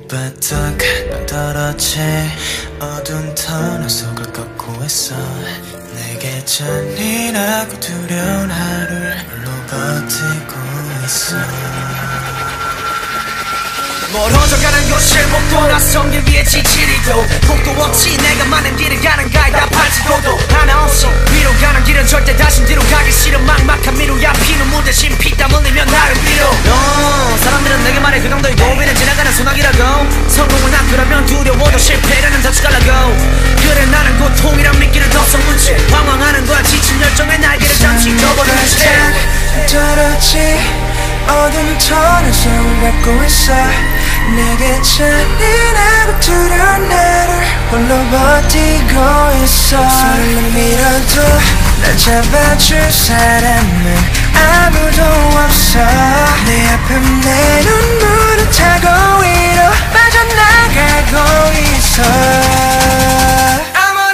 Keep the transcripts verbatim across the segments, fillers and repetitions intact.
바닥 난 떨어지 어두운 터널 속을 걷고 있어 내게 잔인하고 두려운 하루를 홀로 버티고 있어 멀어져가는 곳을 못 돌아선 길 위에 지치리도 곡도 없이 내가 많은 길을 가는 가이다 팔지도도 하나 없이 위로 가는 길은 절대 다시 뒤로 가기 싫은 막막한 미루야 피눈물 대신 피땀 흘리면 나를 빌어 no, 사람들은 내게 말해 그 정도의 고비는 지나가는 소나기라고 성공은 앞이라면 두려워도 실패라는 덫가라고 그래 나는 고통이란 미끼를 덮어문지 방황하는 거야 지친 열정의 날개를 잠시 접어둔 채 떨어지 어둠 터널 속을 걷고 있어 내게 잔인하고 두려운 나를 홀로 버티고 있어 손을 밀어도 날 잡아줄 사람은 아무도 없어 내 앞에 내 눈물을 타고 위로 빠져나가고 있어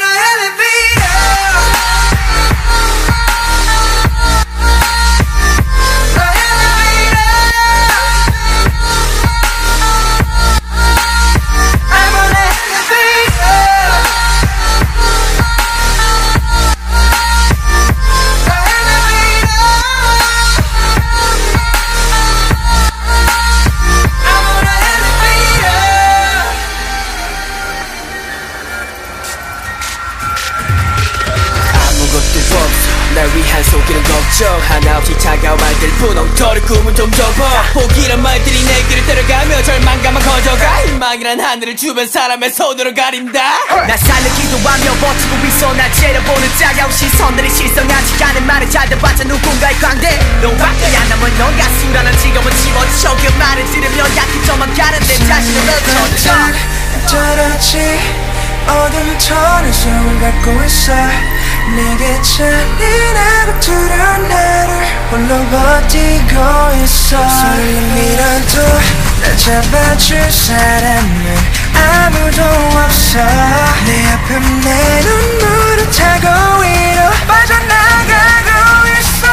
날 위한 속이는 걱정 하나 없이 차가운 말들 뿐 엉터리 꿈은 좀 접어 포기란 말들이 내 길을 때려가며 절망감만 커져가 희망이란 하늘을 주변 사람의 손으로 가린다 날 살리기도 하며 버티고 있어 날 째려보는 차가운 시선들이 실성하지 않은 말을 잘 들어봤자 누군가의 광대 너밖에 안 남은 넌 가수라는 직업은 집어쳐 그 말을 들으며 약해져만 가는 내 자신을 펼쳐져 떨어지 어둠 터널 속을 걷고 있어 내게 잔인하고 두려운 나를 홀로 버티고 있어 손을 밀어도 날 잡아줄 사람은 아무도 없어 내 앞에 내 눈물을 타고 위로 빠져나가고 있어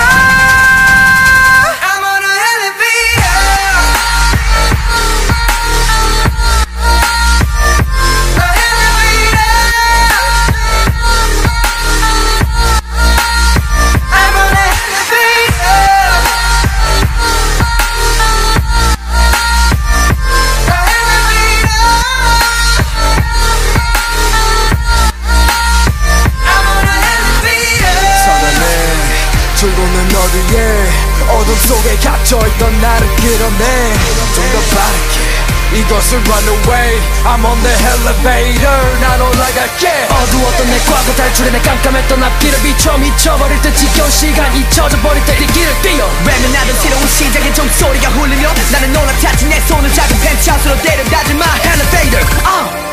출구는 어디에 어둠 속에 갇혀있던 나를 끌어내 좀 더 빠르게 이것을 run away I'm on the elevator 난 올라갈게 어두웠던 내 과거 탈출해 내 깜깜했던 앞길을 비춰 미쳐버릴 듯 지겨운 시간 잊혀져 버릴 때 이 길을 뛰어 외면하던 새로운 시작의 종소리가 울리며 나는 올라탔지 내 손을 작은 펜트하우스로 데려다줄 my elevator uh.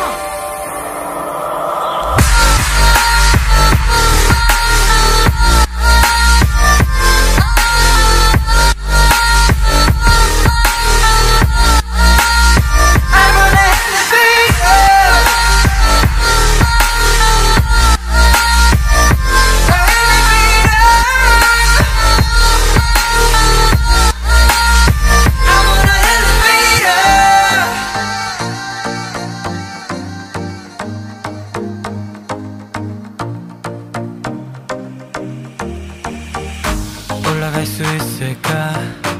올라갈 수 있을까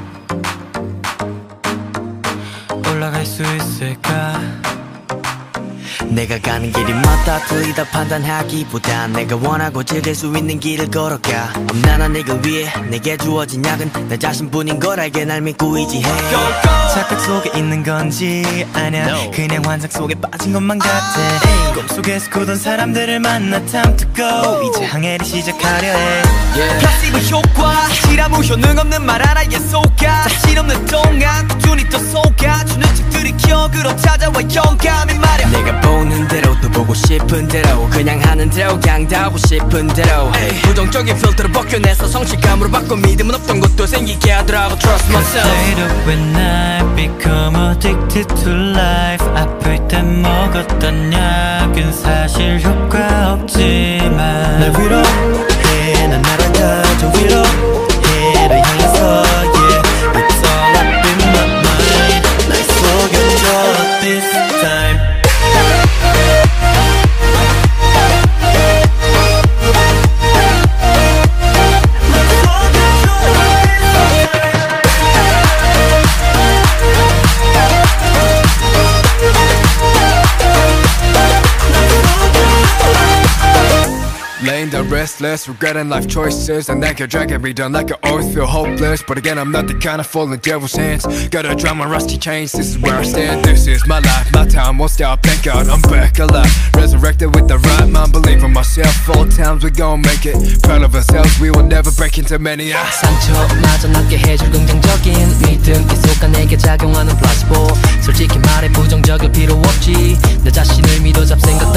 올라갈 수 있을까 내가 가는 길이 맞다 틀리다 판단하기보단 내가 원하고 즐길 수 있는 길을 걸어가 엄난한 이걸 위해 내게 주어진 약은 나 자신뿐인 걸 알게 날 믿고 의지해 착각 속에 있는 건지 아냐 no. 그냥 환상 속에 빠진 것만 같아 oh. 꿈속에서 꾸던 사람들을 만나 time to go oh. 이제 항해를 시작하려 해 yeah. 플라시보 효과 실험 후 효능 없는 말 하나에 속아 자신 없는 동안 꾸준히 또 속아주는 책들이 기억으로 찾아와 영감이 말야 내가 보는 대로 또 보고 싶은 대로 그냥 하는 대로 그냥 다 하고 싶은 대로 hey. 부정적인 필터를 벗겨내서 성실감으로 바꿔 믿음은 없던 것도 생기게 하더라고 Trust myself Later when I become addicted to life 아플 땐 먹었던 약은 사실 효과 없지만 날 위로해 난 날아가죠 위로해를 향해서 yeah It's all up in my mind 날 속여줘 down restless, regretting life choices and that get dragging me down like I always feel hopeless. But again, I'm not the kind of fall in devil's hands. Gotta drown my rusty chains, this is where I stand. This is my life, my time won't stop, thank God I'm back alive. Resurrected with the right mind, believe in myself. All times we gon' make it, proud of ourselves, we will never break into many. ah. 상처마저 낫게 해줄 긍정적인 믿음 계속가 내게 작용하는 플라시보. 솔직히 말해 부정적일 필요 없지. 내 자신을 믿어 잡생각